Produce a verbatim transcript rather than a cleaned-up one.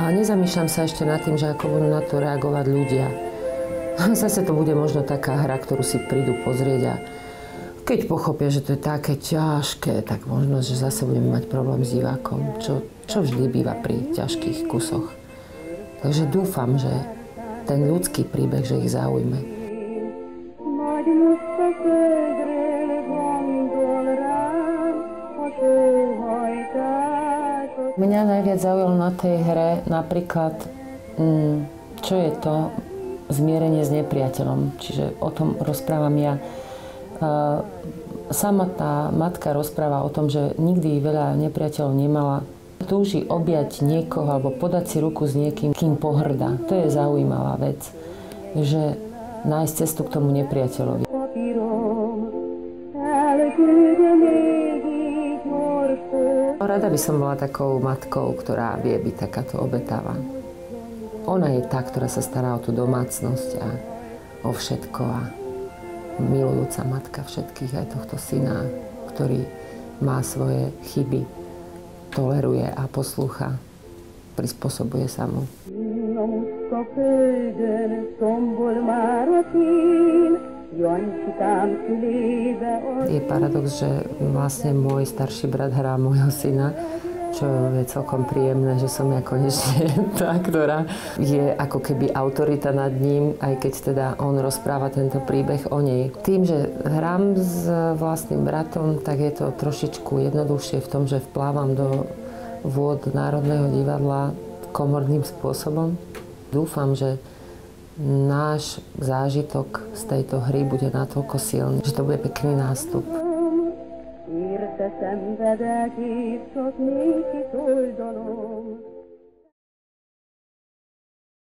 A nezamýšľam sa ešte nad tým, že ako budú na to reagovať ľudia. Zase to bude možno taká hra, ktorú si prídu pozrieť a keď pochopia, že to je také ťažké, tak možno, že zase budeme mať problém s divákom, čo, čo vždy býva pri ťažkých kusoch. Takže dúfam, že ten ľudský príbeh, že ich zaujme. Mňa najviac zaujalo na tej hre napríklad, čo je to zmierenie s nepriateľom. Čiže o tom rozprávam ja. Samotná matka rozpráva o tom, že nikdy veľa nepriateľov nemala. Túži objať niekoho alebo podať si ruku s niekým, kým pohrdá. To je zaujímavá vec, že nájsť cestu k tomu nepriateľovi. Rada by som bola takou matkou, ktorá vie byť takáto obetavá. Ona je tá, ktorá sa stará o tú domácnosť a o všetko a milujúca matka všetkých, aj tohto syna, ktorý má svoje chyby, toleruje a poslúcha, prispôsobuje sa mu. Je paradox, že vlastne môj starší brat hrá môjho syna, čo je celkom príjemné, že som ja konečne tá, ktorá je ako keby autorita nad ním, aj keď teda on rozpráva tento príbeh o nej. Tým, že hrám s vlastným bratom, tak je to trošičku jednoduchšie v tom, že vplávam do vôd Národného divadla komorným spôsobom. Dúfam, že náš zážitok z tejto hry bude natoľko silný, že to bude pekný nástup. Szenvedek, és csak néki